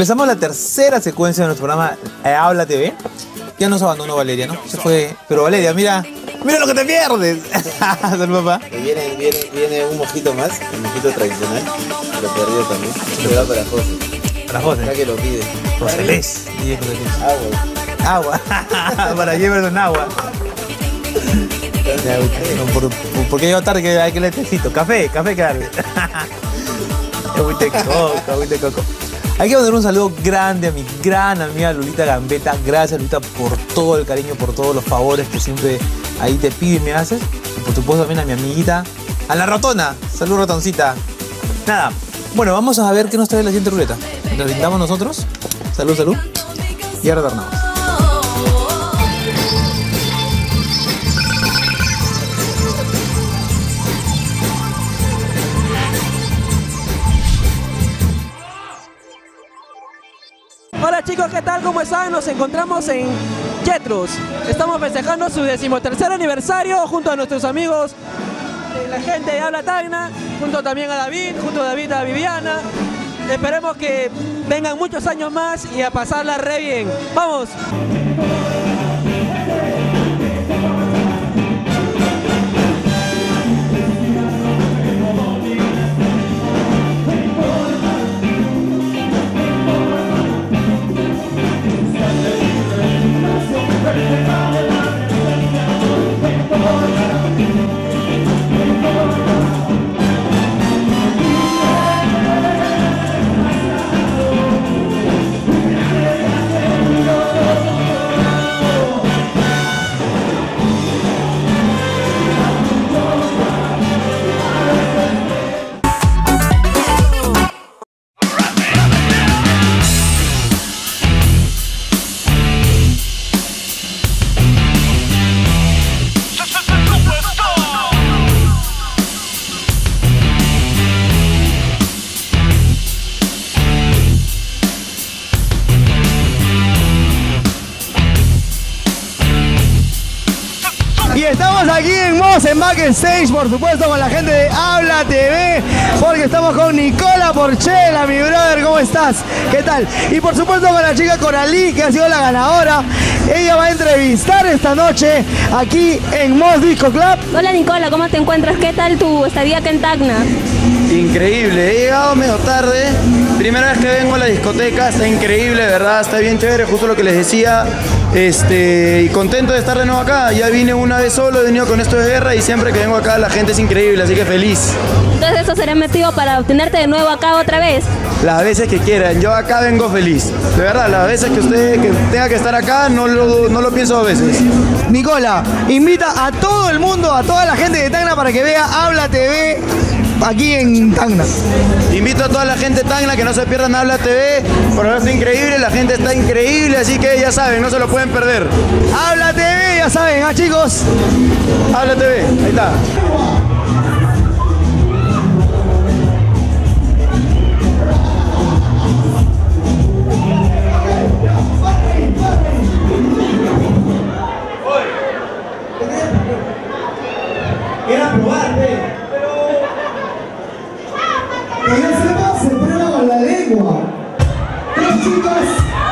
Empezamos la tercera secuencia de nuestro programa Habla TV. Ya nos abandonó Valeria, ¿no? Se fue. Pero Valeria, mira lo que te pierdes. Salud, papá. Viene un mojito más, el mojito tradicional. Lo perdido también. Se va para José. Para José. Acá que lo pide. José Les. Agua. Para Jefferson agua. Porque llego tarde que hay que leer tecito. Café que darle. Agüita de coco. Hay que mandar un saludo grande a mi gran amiga Lulita Gambetta. Gracias, Lulita, por todo el cariño, por todos los favores que siempre ahí te pido y me haces. Y por supuesto también a mi amiguita, a la ratona. Salud, ratoncita. Nada, bueno, vamos a ver qué nos trae la siguiente ruleta. Nos brindamos nosotros. Salud. Y ahora retornamos. Hola chicos, ¿qué tal? ¿Cómo están? Nos encontramos en Yetros. Estamos festejando su 13º aniversario junto a nuestros amigos, la gente de Habla Tacna, junto también a David, a Viviana. Esperemos que vengan muchos años más y a pasarla re bien. ¡Vamos! Estamos aquí en Moss, en Backstage, por supuesto, con la gente de Habla TV, porque estamos con Nicola Porchela, mi brother, ¿cómo estás? ¿Qué tal? Y por supuesto con la chica Coralí, que ha sido la ganadora. Ella va a entrevistar esta noche aquí en Moss Disco Club. Hola Nicola, ¿cómo te encuentras? ¿Qué tal tu estadía acá en Tacna? Increíble, he llegado medio tarde, primera vez que vengo a la discoteca, está increíble, ¿verdad? Está bien chévere, justo lo que les decía, y contento de estar de nuevo acá. Ya vine una vez solo, he venido con esto de guerra y siempre que vengo acá la gente es increíble, así que feliz. Entonces eso será motivo para obtenerte de nuevo acá otra vez. Las veces que quieran, yo acá vengo feliz, de verdad, las veces que usted tenga que estar acá no lo pienso dos veces. Nicola, invita a todo el mundo, a toda la gente de Tacna para que vea Habla TV aquí en Tacna. Invito a toda la gente de Tacna que no se pierdan Habla TV, por ahora está increíble, la gente está increíble, así que ya saben, no se lo pueden perder. Habla TV, ya saben, chicos. Habla TV, ahí está. Era probarte, pero que yo sepa, se prueba con la lengua. Tres chicas.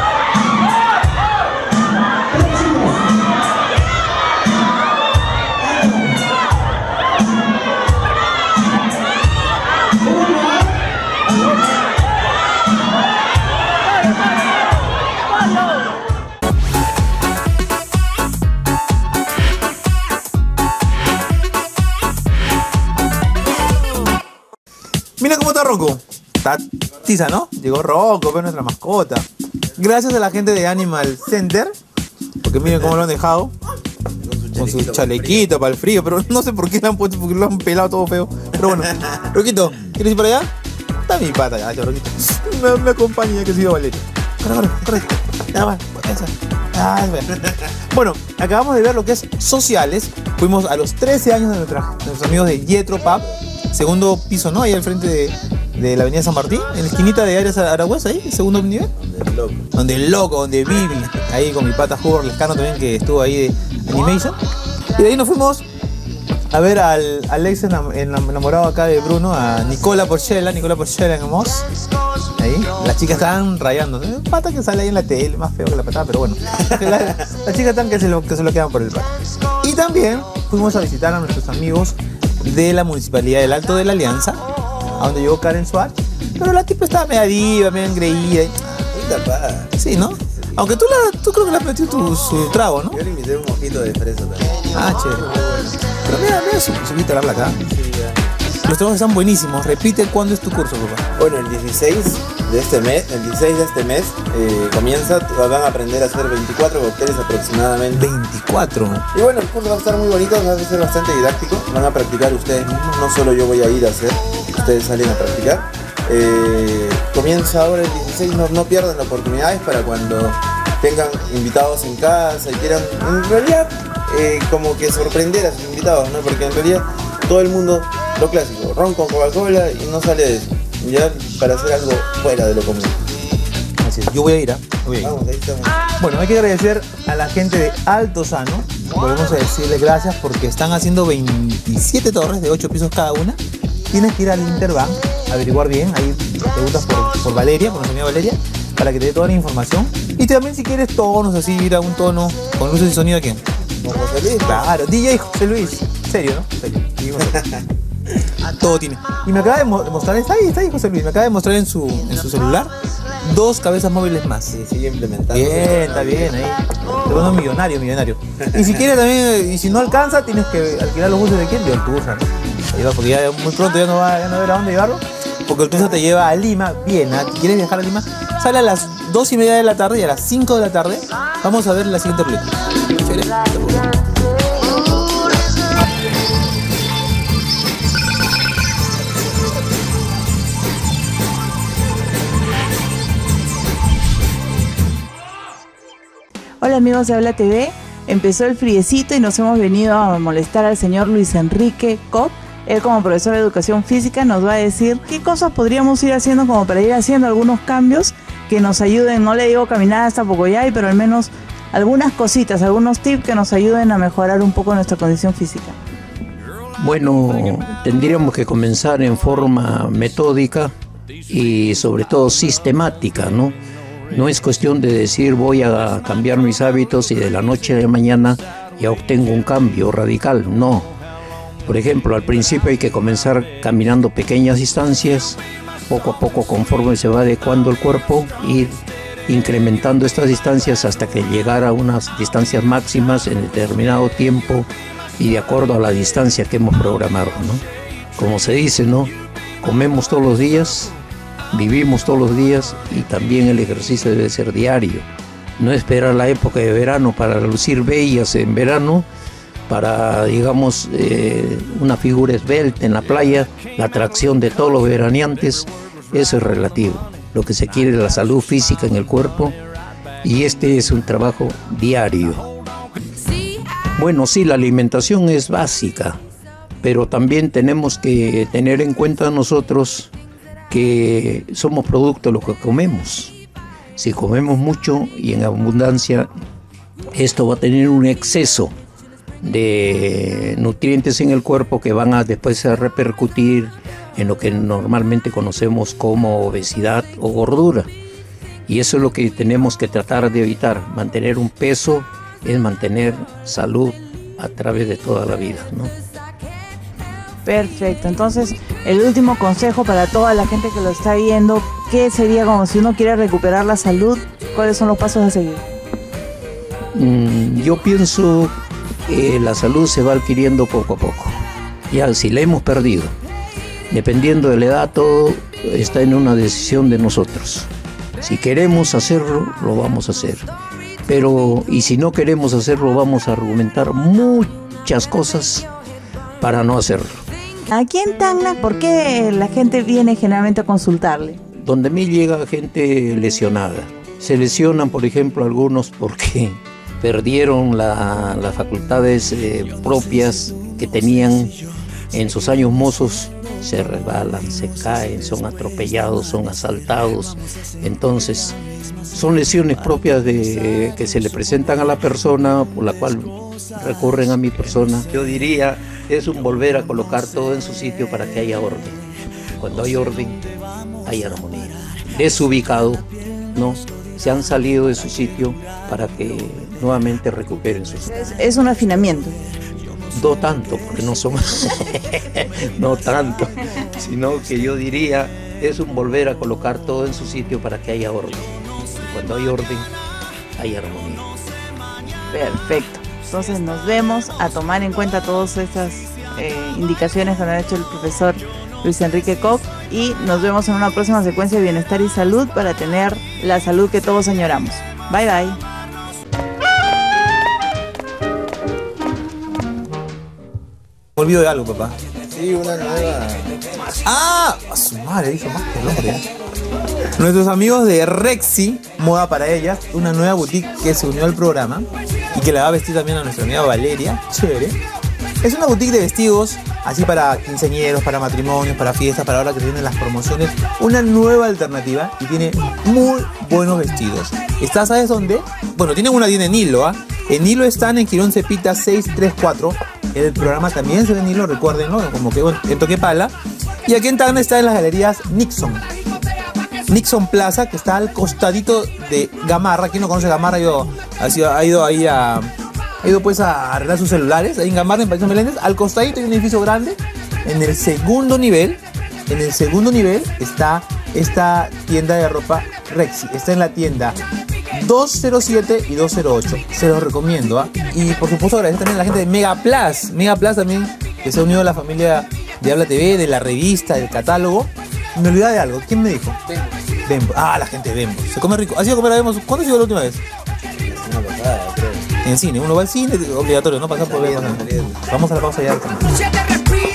Mira cómo está Rocco. Está tiza, ¿no? Llegó Rocco, pues nuestra mascota. Gracias a la gente de Animal Center, porque miren cómo lo han dejado. Con su chalequito para el frío, pero no sé por qué lo han puesto, porque lo han pelado todo feo. Pero bueno, Roquito, ¿quieres ir para allá? Está mi pata ya, Roquito. Me acompaña ya que he sido Valeria. Corre. Ya va, esa. Bueno, acabamos de ver lo que es Sociales. Fuimos a los 13 años de nuestros amigos de Yetro Pub. Segundo piso, ¿no? Ahí al frente de la avenida San Martín, en la esquinita de Arias Aragüez, ahí, el segundo nivel. Donde el loco, donde Vivi, ahí con mi pata Hubert Lescano también, que estuvo ahí de Animation. Y de ahí nos fuimos a ver al ex enamorado acá de Bruno, a Nicola Porchela en Moss. ahí, las chicas estaban rayando. Pata que sale ahí en la tele, más feo que la patada, pero bueno. Las chicas están que se lo quedan por el pata. Y también fuimos a visitar a nuestros amigos de la Municipalidad del Alto de la Alianza, a donde llegó Karen Swatch. Pero la tipa estaba media diva, media engreída. Sí, ¿no? Aunque tú creo que le has metido su trago, ¿no? Yo le invité un mojito de fresa también. Ah, chévere. Pero mira su guitarra acá. Los tragos están buenísimos. Repite cuándo es tu curso, papá. Bueno, el 16 de este mes comienza, van a aprender a hacer 24 cócteles aproximadamente. 24. Y bueno, el curso va a estar muy bonito, va a ser bastante didáctico. Van a practicar ustedes mismos, no solo yo voy a ir a hacer, ustedes salen a practicar. Comienza ahora el 16, no pierdan la oportunidad, es para cuando tengan invitados en casa y quieran, en realidad, como que sorprender a sus invitados, ¿no? Porque en realidad todo el mundo, lo clásico, ron con Coca-Cola y no sale de eso, ya para hacer algo fuera de lo común. Así es, yo voy a ir, Vamos, ahí estamos. Bueno, hay que agradecer a la gente de Altozano. Volvemos a decirles gracias porque están haciendo 27 torres de 8 pisos cada una. Tienes que ir al Interbank, averiguar bien, ahí preguntas por Valeria, por nuestra amiga Valeria, para que te dé toda la información. Y también si quieres tonos, así, ir a un tono con luces y sonido, ¿a quién? ¿Con José Luis? Claro, DJ José Luis. Serio, ¿no? Serio. Todo tiene. Y me acaba de mostrar, está ahí José Luis, me acaba de mostrar en su celular 2 cabezas móviles más. Sí, sigue implementando. Bien, está bien ahí. Te pones millonario. Y si quieres también, y si no alcanza, tienes que alquilar los buses de quién, de Ortúzar, ¿no? Porque ya muy pronto ya no va a ver a dónde llevarlo. Porque Ortúzar te lleva a Lima, Viena. ¿Quieres viajar a Lima? Sale a las 2:30 de la tarde y a las 5 de la tarde vamos a ver la siguiente película. Chévere. Hola amigos de Habla TV, empezó el friecito y nos hemos venido a molestar al señor Luis Enrique Cot. Él como profesor de educación física nos va a decir qué cosas podríamos ir haciendo como para ir haciendo algunos cambios que nos ayuden, no le digo caminar hasta Pocoyay, pero al menos algunas cositas, algunos tips que nos ayuden a mejorar un poco nuestra condición física. Bueno, tendríamos que comenzar en forma metódica y sobre todo sistemática, ¿no? No es cuestión de decir voy a cambiar mis hábitos y de la noche a la mañana ya obtengo un cambio radical, no. Por ejemplo, al principio hay que comenzar caminando pequeñas distancias, poco a poco conforme se va adecuando el cuerpo, ir incrementando estas distancias hasta que llegar a unas distancias máximas en determinado tiempo y de acuerdo a la distancia que hemos programado, ¿no? Como se dice, ¿no? Comemos todos los días, vivimos todos los días y también el ejercicio debe ser diario. No esperar la época de verano para lucir bellas en verano, para, digamos, una figura esbelta en la playa, la atracción de todos los veraneantes, eso es relativo. Lo que se quiere es la salud física en el cuerpo y este es un trabajo diario. Bueno, sí, la alimentación es básica, pero también tenemos que tener en cuenta nosotros que somos producto de lo que comemos. Si comemos mucho y en abundancia, esto va a tener un exceso de nutrientes en el cuerpo que van a después a repercutir en lo que normalmente conocemos como obesidad o gordura. Y eso es lo que tenemos que tratar de evitar. Mantener un peso es mantener salud a través de toda la vida, ¿no? Perfecto, entonces el último consejo para toda la gente que lo está viendo, ¿qué sería como si uno quiere recuperar la salud? ¿Cuáles son los pasos a seguir? Yo pienso que la salud se va adquiriendo poco a poco. Ya si la hemos perdido, dependiendo de la edad, todo está en una decisión de nosotros. Si queremos hacerlo, lo vamos a hacer. Pero, y si no queremos hacerlo, vamos a argumentar muchas cosas para no hacerlo. Aquí en Tacna, ¿por qué la gente viene generalmente a consultarle? Donde a mí llega gente lesionada. Se lesionan, por ejemplo, algunos porque perdieron las facultades propias que tenían en sus años mozos. Se resbalan, se caen, son atropellados, son asaltados. Entonces, son lesiones propias que se le presentan a la persona, por la cual recurren a mi persona. Yo diría, es un volver a colocar todo en su sitio para que haya orden. Cuando hay orden, hay armonía. desubicado, ¿no? Se han salido de su sitio para que nuevamente recuperen sus... Es un afinamiento. No tanto, porque no somos... no tanto, sino que yo diría, es un volver a colocar todo en su sitio para que haya orden. Y cuando hay orden, hay armonía. Perfecto. Entonces nos vemos a tomar en cuenta todas estas indicaciones que nos ha hecho el profesor Luis Enrique Koch, y nos vemos en una próxima secuencia de Bienestar y Salud para tener la salud que todos añoramos. Bye bye. Me olvido de algo, papá. Sí, una nueva. ¡Ah! A su madre, hizo más que el hombre. Nuestros amigos de Rexy, Moda para Ellas, una nueva boutique que se unió al programa y que la va a vestir también a nuestra amiga Valeria. Chévere. Es una boutique de vestidos, así para quinceañeros, para matrimonios, para fiestas, para ahora que vienen las promociones. Una nueva alternativa y tiene muy buenos vestidos. ¿Está, sabes dónde? Bueno, tienen una tienda en Hilo, ¿ah? En Hilo están en Quirón Cepita 634. El programa también se ve en Hilo, recuérdenlo, como que bueno, en Toquepala. Y aquí en Tacna está en las galerías Nixon Plaza, que está al costadito de Gamarra. ¿Quién no conoce Gamarra? Ha ido ahí a... Ha ido pues a arreglar sus celulares, ahí en Gamarra, en País Meléndez. Al costadito hay un edificio grande. En el segundo nivel está esta tienda de ropa Rexy. Está en la tienda 207 y 208. Se los recomiendo, ¿ah? Y por supuesto agradecer también a la gente de Mega Plus también, que se ha unido a la familia de Habla TV, de la revista, del catálogo. Me olvidaba de algo. ¿Quién me dijo? Bembo. Ah, la gente de Bembo. Se come rico. ¿Has ido a comer a Bembo? ¿Cuándo has ido la última vez? Una pasada, creo. En cine. Uno va al cine, obligatorio, ¿no? Pasar por Bembo. Vamos a la pausa ya.